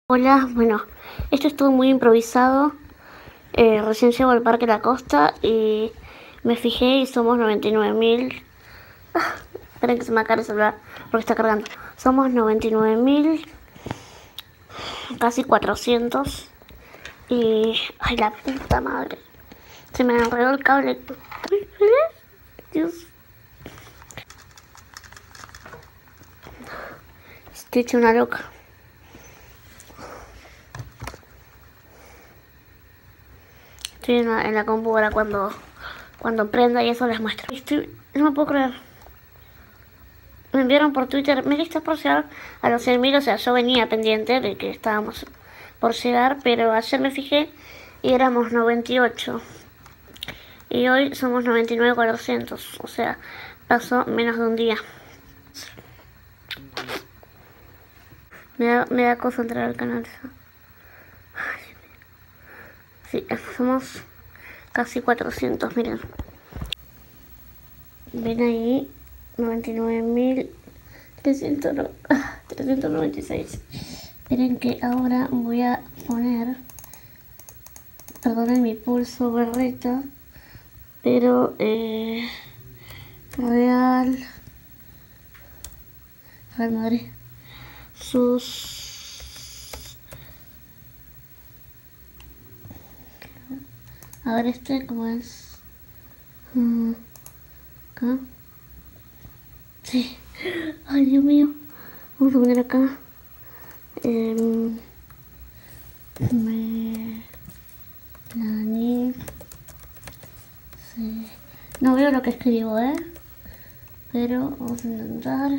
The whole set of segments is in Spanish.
Hola, bueno, esto estuvo muy improvisado. Recién llego al Parque La Costa y me fijé y somos 99.000. Esperen que se me acabe el celular porque está cargando. Somos 99.000, casi 400. Y... ¡ay, la puta madre! Se me enredó el cable. Dios. Estoy hecha una loca. Estoy en la compu ahora cuando prenda y eso les muestro. No me puedo creer. Me enviaron por Twitter, me estás por llegar a los 100.000, o sea, yo venía pendiente de que estábamos por llegar, pero ayer me fijé y éramos 98. Y hoy somos 99.400, o sea, pasó menos de un día. Me da cosa entrar al canal. Sí, somos casi 400, miren. Ven ahí, 99.396. Esperen que ahora voy a poner, perdonen mi pulso berreta, pero Real Madrid, a ver cómo es, acá, sí, ay Dios mío, vamos a poner acá, Melanie, sí. No veo lo que escribo, pero vamos a intentar.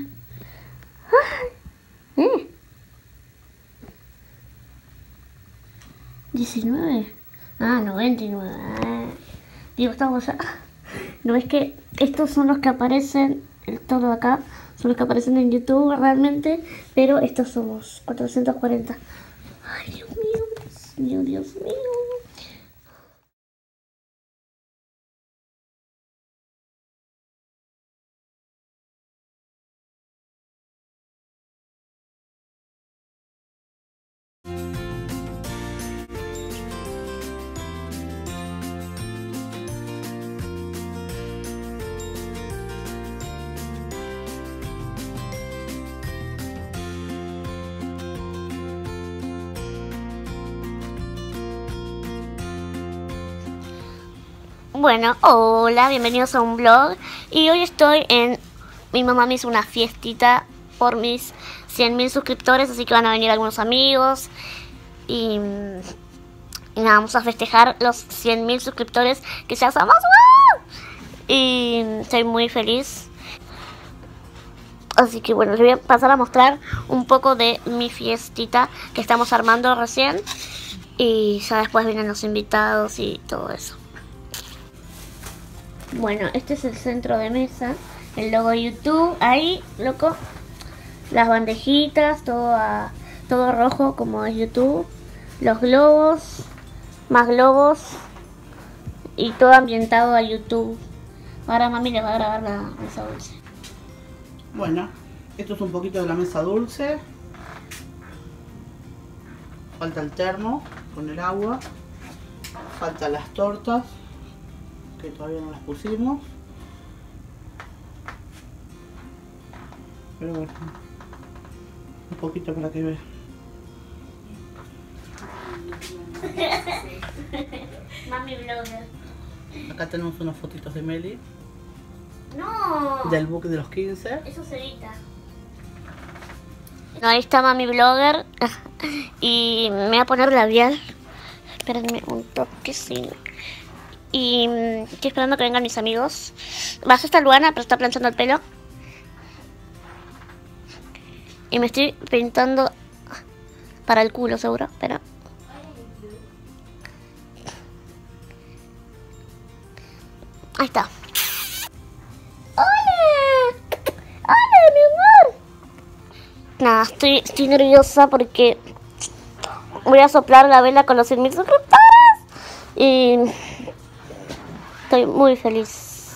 19. 99. Digo, estamos ya. No es que estos son los que aparecen, todo de acá son los que aparecen en YouTube realmente, pero estos somos 440. Ay, Dios mío, Dios mío. Bueno, hola, bienvenidos a un vlog. Y hoy estoy mi mamá me hizo una fiestita por mis 100.000 suscriptores, así que van a venir algunos amigos. Y nada, vamos a festejar los 100.000 suscriptores que ya somos. ¡Wow! Y estoy muy feliz. Así que bueno, les voy a pasar a mostrar un poco de mi fiestita que estamos armando recién. Y ya después vienen los invitados y todo eso. Bueno, este es el centro de mesa, el logo de YouTube, ahí, loco, las bandejitas, todo rojo como es YouTube, los globos, más globos y todo ambientado a YouTube. Ahora mami les va a grabar la mesa dulce. Bueno, esto es un poquito de la mesa dulce. Falta el termo con el agua, faltan las tortas, que todavía no las pusimos, pero bueno, un poquito para que vean. Mami blogger. Acá tenemos unas fotitos de Meli. No. Del book de los 15. Eso se edita. No, ahí está mami blogger. Y me voy a poner labial. Espérenme un toque, sí. Y estoy esperando que vengan mis amigos. Vas hasta Luana, pero está planchando el pelo. Y me estoy pintando para el culo, seguro. Pero ahí está. ¡Hola! ¡Hola, mi amor! Nada, estoy nerviosa porque voy a soplar la vela con los 100.000 suscriptores. Y estoy muy feliz.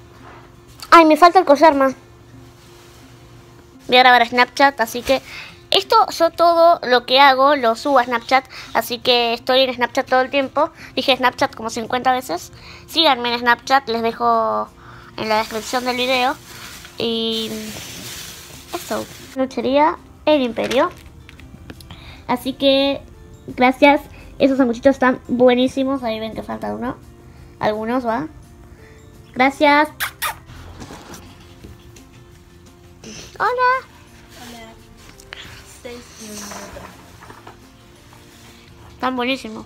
Ay, me falta el collar más. Voy a grabar Snapchat, así que... Y Esto yo todo lo que hago lo subo a Snapchat, así que estoy en Snapchat todo el tiempo. Dije Snapchat como 50 veces. Síganme en Snapchat, les dejo en la descripción del video. Y eso, luchería El Imperio. Así que gracias. Esos sanguchitos están buenísimos. Ahí ven que falta uno. Algunos, ¿va? Gracias. Hola. Hola. 6 minutos. Están buenísimos.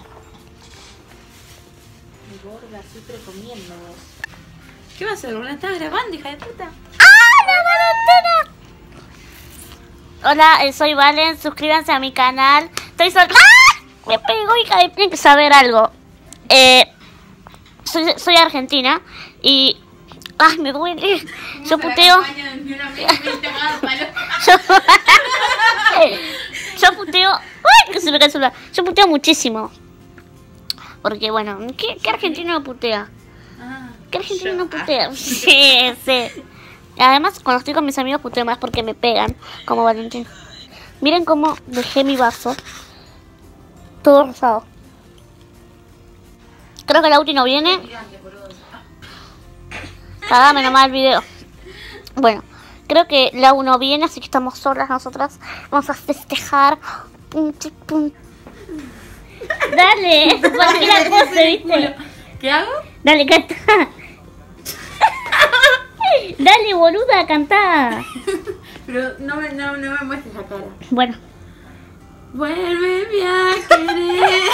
Mi gorda, siempre comiendo vos. ¿Qué vas a hacer? ¿No estás grabando, hija de puta? Hola, soy Valen. Suscríbanse a mi canal. Estoy ¡Ah! Me pegó, hija de... Tienen que saber algo. Soy argentina y... ¡Ay, me duele! Yo puteo... Yo puteo... ¡Ay, que se me cae el celular! Yo puteo muchísimo. Porque, bueno, ¿qué argentino no putea? ¿Qué argentino no putea? Sí, sí. Además, cuando estoy con mis amigos puteo más porque me pegan, como Valentín. Miren cómo dejé mi vaso. Todo rosado. Creo que Lauti no viene. Cagame nomás el video. Bueno, creo que Lau no viene, así que estamos solas nosotras. Vamos a festejar. Dale, cualquier pose, ¿viste? ¿Qué hago? Dale, canta. Dale, boluda, cantá. Pero no me muestres la cara. Bueno. Vuélveme a querer.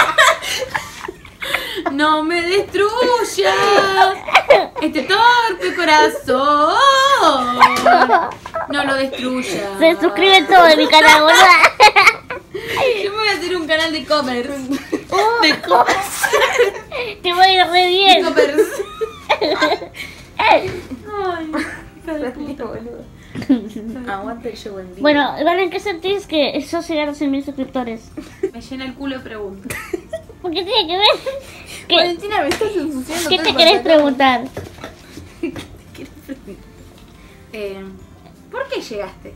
No me destruyas este torpe corazón. No lo destruyas. Se suscriben todos de mi canal, boluda. Yo me voy a hacer un canal de commerce. De te voy a ir re bien. Commerce. Ay, hija de puta, boludo. Aguanta el show en vivo. Bueno, Valen, ¿qué sentís que yo llegué a los 100.000 suscriptores? Me llena el culo de preguntas. ¿Por qué tiene que ver? Valentina, me estás ensuciando. ¿Qué todo te el querés pantalón. preguntar? ¿Por qué llegaste?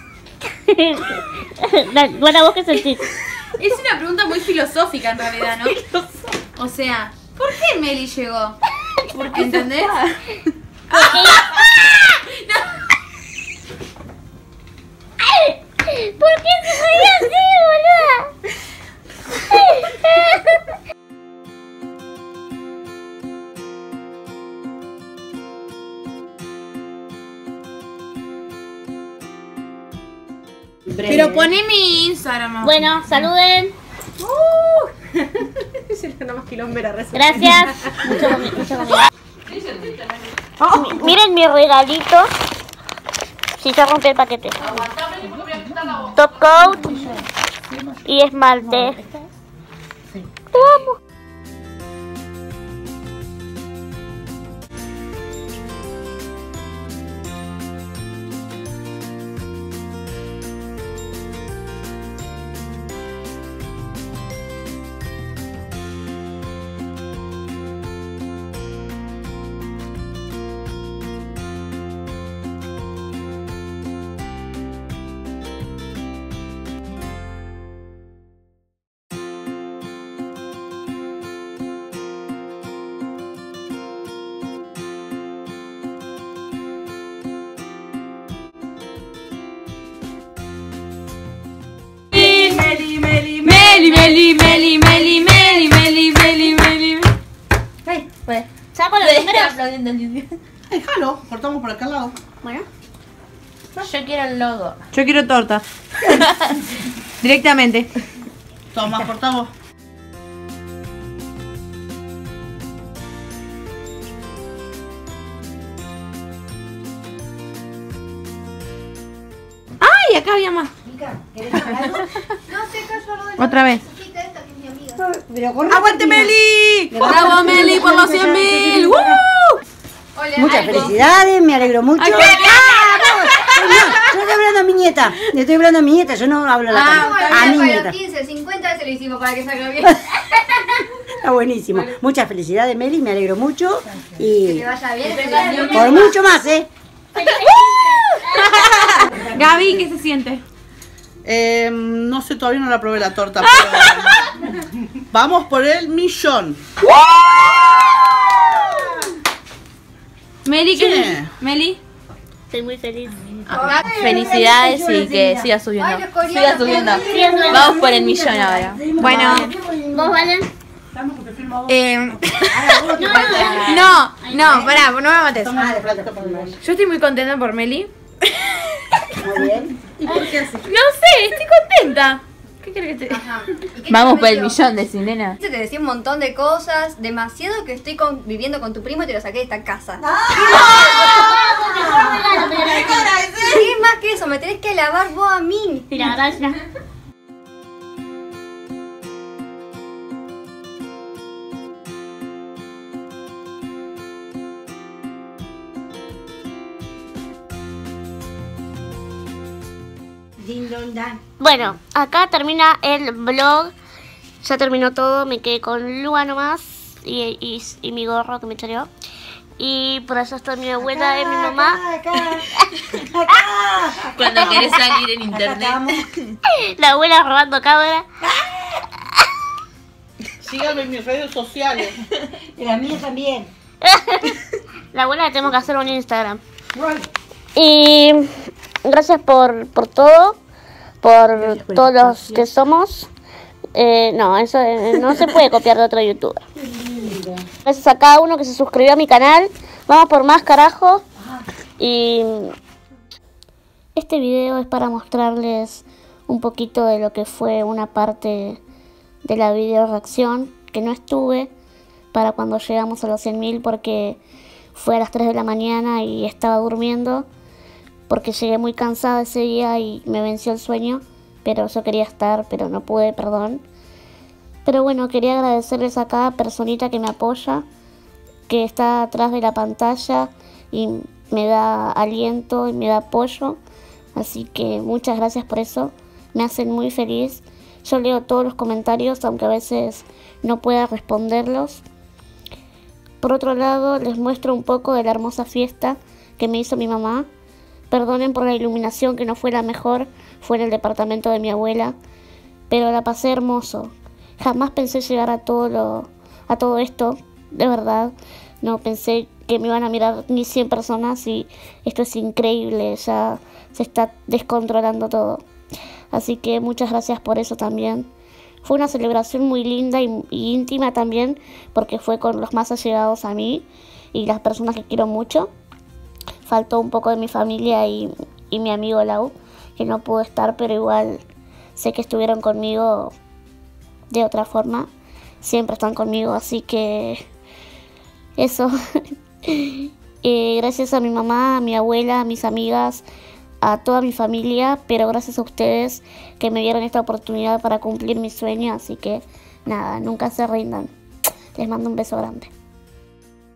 Bueno, ¿vos qué sentís? Es una pregunta muy filosófica en realidad, ¿no? O sea, ¿por qué Meli llegó? ¿Entendés? ¿Por qué se reía así, boluda? Pero poné mi Instagram. Bueno, saluden. Es la más quilombera resuelta. Gracias. Mucho comida. Miren mi regalito. Si se rompe el paquete. Top coat y esmalte. Te amo. Meli. Hey, pues, ¿saco los números? Déjalo, cortamos por acá al lado. Bueno. Yo quiero el logo. Yo quiero torta. Directamente. Toma, cortamos. ¡Ay! Acá había más. Otra vez. ¡Aguante, Meli! ¡Bravo, Meli, por los 100.000! Muchas felicidades, me alegro mucho. ¡Aquí! No, yo estoy hablando a mi nieta. Le estoy hablando a mi nieta, yo no hablo a la cámara. A mi nieta. 15, 50 veces lo hicimos para que salga bien. Está buenísimo. Muchas felicidades, Meli, me alegro mucho. Y Que vaya bien. por mucho más, ¿eh? Gaby, ¿qué se siente? No sé, todavía no la probé la torta, pero vamos por el 1.000.000. Meli, Sí. ¿qué? Meli. Estoy muy feliz. Felicidades y que siga subiendo. Ay, los coreanos Siga subiendo. Siga subiendo. Vamos por el 1.000.000 ahora. Bueno. ¿Vos, Valen? No, pará, no me mates. Yo Yo estoy muy contenta por Meli. Muy bien. No sé, estoy contenta. ¿Qué crees que te Vamos por el 1.000.000, decís, nena. Te decía un montón de cosas, demasiado que estoy viviendo con tu primo y te lo saqué de esta casa. ¿Qué más que eso? Me tenés que alabar vos a mí. Mira, gracias. Din don dan. Bueno, acá termina el vlog. Ya terminó todo, me quedé con Lua nomás y mi gorro que me choreó. Y por allá está mi abuela y mi mamá. Acá. Acá. Cuando querés salir en internet. La abuela robando cámara. síganme en mis redes sociales. Y la mía también. La abuela le tengo que hacer un Instagram. Y gracias por todo, por todos los que somos. No, eso no se puede copiar de otro youtuber. Gracias a cada uno que se suscribió a mi canal. Vamos por más, carajo. Y este video es para mostrarles un poquito de lo que fue una parte de la video reacción, que no estuve para cuando llegamos a los 100.000 porque fue a las 3 de la mañana y estaba durmiendo porque llegué muy cansada ese día y me venció el sueño, pero yo quería estar, pero no pude, perdón. Pero bueno, quería agradecerles a cada personita que me apoya, que está atrás de la pantalla y me da aliento y me da apoyo. Así que muchas gracias por eso, me hacen muy feliz. Yo leo todos los comentarios, aunque a veces no pueda responderlos. Por otro lado, les muestro un poco de la hermosa fiesta que me hizo mi mamá. Perdonen por la iluminación que no fue la mejor, fue en el departamento de mi abuela, pero la pasé hermoso. Jamás pensé llegar a todo esto, de verdad. No pensé que me iban a mirar ni 100 personas y esto es increíble, ya se está descontrolando todo. Así que muchas gracias por eso también. Fue una celebración muy linda y íntima también, porque fue con los más allegados a mí y las personas que quiero mucho. Faltó un poco de mi familia y mi amigo Lau, que no pudo estar, pero igual sé que estuvieron conmigo de otra forma. Siempre están conmigo, así que eso. Gracias a mi mamá, a mi abuela, a mis amigas, a toda mi familia, pero gracias a ustedes que me dieron esta oportunidad para cumplir mi sueño. Así que nada, nunca se rindan. Les mando un beso grande.